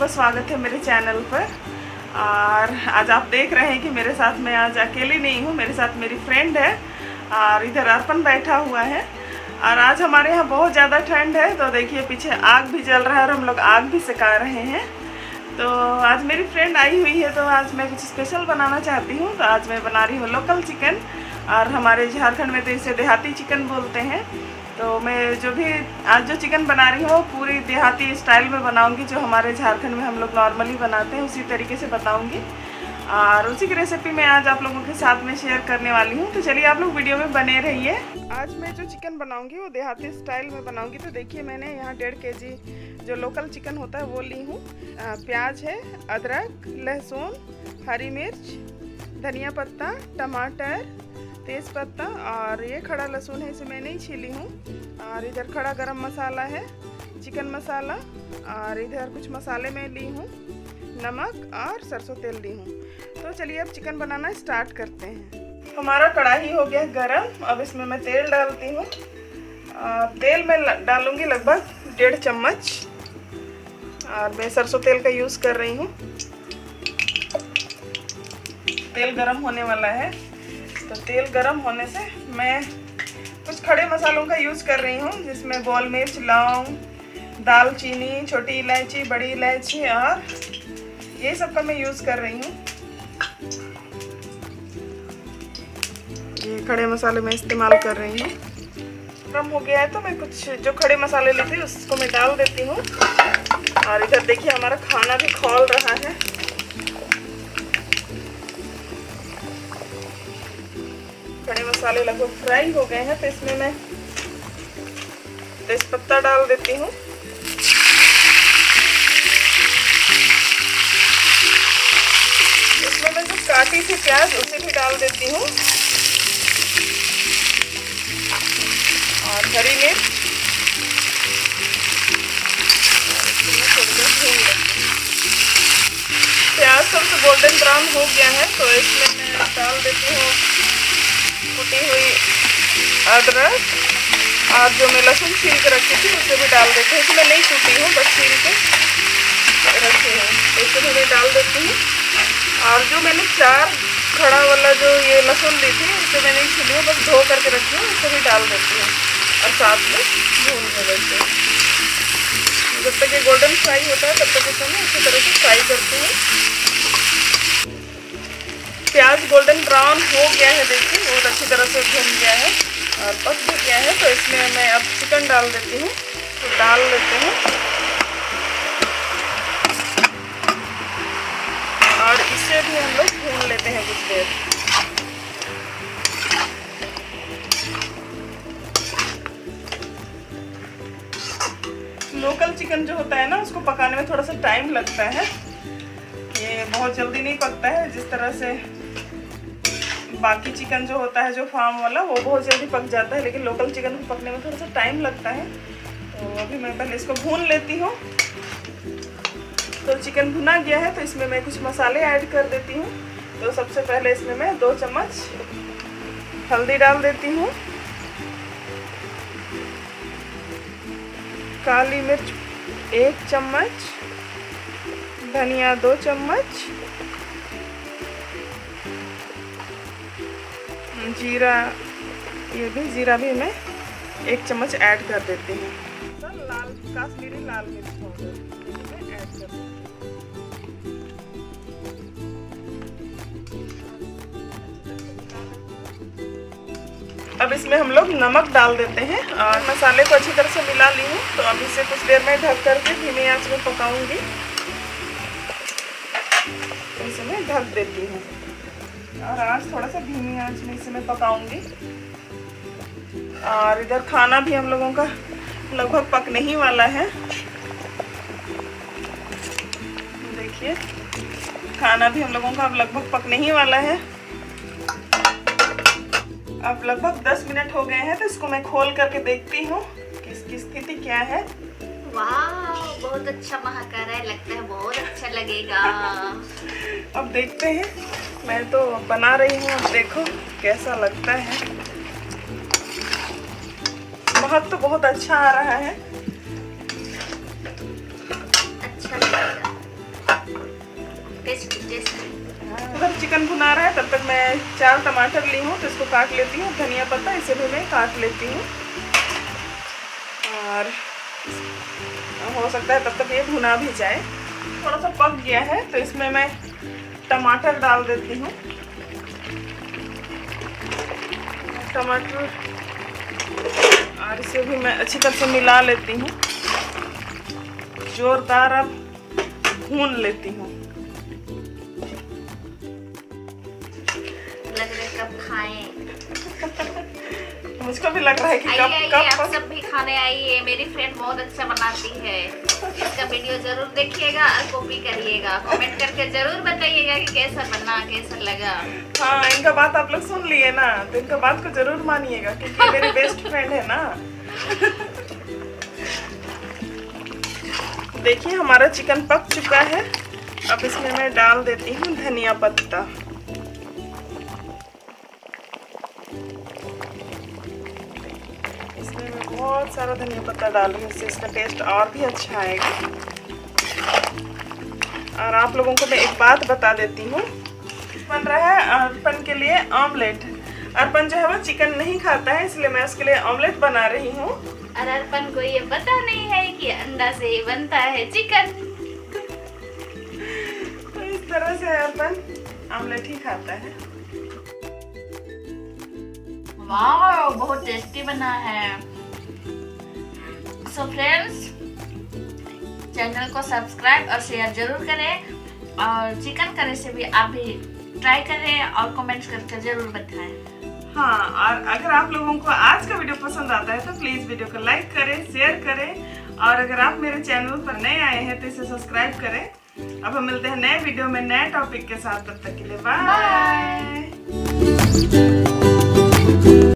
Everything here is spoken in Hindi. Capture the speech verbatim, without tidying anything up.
स्वागत है मेरे चैनल पर। और आज आप देख रहे हैं कि मेरे साथ मैं आज अकेली नहीं हूँ, मेरे साथ मेरी फ्रेंड है और इधर अर्पण बैठा हुआ है। और आज हमारे यहाँ बहुत ज़्यादा ठंड है, तो देखिए पीछे आग भी जल रहा है और हम लोग आग भी सिका रहे हैं। तो आज मेरी फ्रेंड आई हुई है, तो आज मैं कुछ स्पेशल बनाना चाहती हूँ। तो आज मैं बना रही हूँ लोकल चिकन, और हमारे झारखंड में तो इसे देहाती चिकन बोलते हैं। तो मैं जो भी आज जो चिकन बना रही हूँ पूरी देहाती स्टाइल में बनाऊंगी, जो हमारे झारखंड में हम लोग नॉर्मली बनाते हैं उसी तरीके से बताऊंगी। और उसी की रेसिपी मैं आज आप लोगों के साथ में शेयर करने वाली हूँ। तो चलिए आप लोग वीडियो में बने रहिए। आज मैं जो चिकन बनाऊंगी वो देहाती स्टाइल में बनाऊंगी। तो देखिए मैंने यहाँ डेढ़ के जी जो लोकल चिकन होता है वो ली हूँ। प्याज है, अदरक, लहसुन, हरी मिर्च, धनिया पत्ता, टमाटर, तेज पत्ता और ये खड़ा लहसुन है, इसे मैं नहीं छीली हूँ। और इधर खड़ा गरम मसाला है, चिकन मसाला, और इधर कुछ मसाले मैं ली हूँ, नमक और सरसों तेल ली हूँ। तो चलिए अब चिकन बनाना स्टार्ट करते हैं। हमारा कढ़ाई हो गया गरम, अब इसमें मैं तेल डालती हूँ। तेल मैं डालूँगी लगभग डेढ़ चम्मच, और मैं सरसों तेल का यूज़ कर रही हूँ। तेल गरम होने वाला है, तो तेल गरम होने से मैं कुछ खड़े मसालों का यूज़ कर रही हूँ, जिसमें गोल मिर्च, लौंग, दालचीनी, छोटी इलायची, बड़ी इलायची और ये सब का मैं यूज़ कर रही हूँ। ये खड़े मसाले मैं इस्तेमाल कर रही हूँ। गरम हो गया है तो मैं कुछ जो खड़े मसाले लिए थे उसको मैं डाल देती हूँ। और इधर देखिए हमारा खाना भी खौल रहा है। खड़े मसाले लगभग फ्राई हो गए हैं, तो इसमें मैं तेजपत्ता डाल देती हूँ। इसमें मैं जो काटी थी प्याज उसे भी डाल देती हूँ, और हरी मिर्च, प्याज सबसे गोल्डन ब्राउन हो गया है, तो इसमें मैं डाल देती हूँ कुटी हुई अदरक, और जो मैं लहसुन छील के रखी थी उसे भी डाल देती हूँ। इसमें नहीं कुटी हूँ, बस छील के रखी हूँ, इसे भी मैं डाल देती हूँ। और जो मैंने चार खड़ा वाला जो ये लहसुन ली थी उसे मैं नहीं छीली हूँ, बस धो करके रखी हूँ, उसे भी डाल देती हूँ और साथ में भून के देती हूँ। जब तक ये गोल्डन फ्राई होता है तब तक इसे मैं इसी तरह से फ्राई करती हूँ। प्याज गोल्डन ब्राउन हो गया है, देखिए बहुत अच्छी तरह से भून गया है और पक भी गया है। तो इसमें मैं अब चिकन डाल देती हूँ, तो डाल लेते हैं और इसे भी हम लोग भून लेते हैं कुछ देर। लोकल चिकन जो होता है ना उसको पकाने में थोड़ा सा टाइम लगता है, ये बहुत जल्दी नहीं पकता है। जिस तरह से बाकी चिकन जो होता है जो फार्म वाला वो बहुत जल्दी पक जाता है, लेकिन लोकल चिकन को पकने में थोड़ा सा टाइम लगता है। तो अभी मैं पहले इसको भून लेती हूँ। तो चिकन भुना गया है, तो इसमें मैं कुछ मसाले ऐड कर देती हूँ। तो सबसे पहले इसमें मैं दो चम्मच हल्दी डाल देती हूँ, काली मिर्च एक चम्मच, धनिया दो चम्मच, जीरा, ये भी जीरा भी मैं एक चम्मच ऐड कर देती हूँ। तो लाल काश्मीरी लाल मिर्च पाउडर मैं ऐड कर देती हूँ। अब इसमें हम लोग नमक डाल देते हैं और मसाले को अच्छी तरह से मिला ली हूँ। तो अब इसे कुछ देर में ढक करके धीमी आंच में पकाऊंगी। इसे मैं ढक देती हूँ और आज थोड़ा सा धीमी आंच में इसे मैं पकाऊंगी। और इधर खाना भी हम लोगों का लगभग पकने ही वाला है। देखिए खाना भी हम लोगों का अब लगभग पकने ही वाला है। अब लगभग दस मिनट हो गए हैं, तो इसको मैं खोल करके देखती हूँ कि इसकी स्थिति क्या है। वाह, बहुत अच्छा महक रहा है, लगता है बहुत अच्छा लगेगा। अब देखते हैं, मैं तो बना रही हूँ, अब देखो कैसा लगता है। महक तो बहुत अच्छा आ रहा है। अच्छा लगेगा। उधर चिकन भुना रहा है तब तक मैं चार टमाटर ली हूँ तो इसको काट लेती हूँ। धनिया पत्ता इसे भी मैं काट लेती हूँ और हो सकता है तब तक ये भुना भी जाए। थोड़ा सा पक गया है तो इसमें मैं टमाटर डाल देती हूँ। टमाटर और इसे भी मैं अच्छी तरह से मिला लेती हूँ। जोरदार अब भून लेती हूँ। लग रहा है कब खाएं। मुझको भी लग रहा है कि कब आइए कब आइए आप सब भी खाने आइए। मेरी फ्रेंड बहुत अच्छा बनाती है। इसका वीडियो जरूर देखिएगा और कॉपी करिएगा। कमेंट करके जरूर बताइएगा कि कैसा बना, कैसा लगा। हाँ, इनका बात आप लोग सुन लिए ना तो इनका बात को जरूर मानिएगा क्योंकि ये मेरी बेस्ट फ्रेंड है ना। देखिए हमारा चिकन पक चुका है। अब इसमें मैं डाल देती हूँ धनिया पत्ता। इसमें मैं बहुत सारा धनिया पत्ता डाल रही हूँ, इससे इसका टेस्ट और भी अच्छा आएगा। और आप लोगों को मैं एक बात बता देती हूँ, बन रहा है अर्पण के लिए ऑमलेट। अर्पण जो है वो चिकन नहीं खाता है इसलिए मैं उसके लिए ऑमलेट बना रही हूँ। और अर्पण को ये पता नहीं है कि अंडा से ही बनता है चिकन। तो इस तरह से अर्पण ऑमलेट ही खाता है। वाह, बहुत टेस्टी बना है। सो फ्रेंड्स, चैनल को सब्सक्राइब और शेयर जरूर करें और चिकन का रेसिपी आप भी ट्राई करें और कमेंट्स करके जरूर बताएं। हाँ, और अगर आप लोगों को आज का वीडियो पसंद आता है तो प्लीज़ वीडियो को लाइक करें, शेयर करें और अगर आप मेरे चैनल पर नए आए हैं तो इसे सब्सक्राइब करें। अब हम मिलते हैं नए वीडियो में नए टॉपिक के साथ। तब तक के लिए बाय।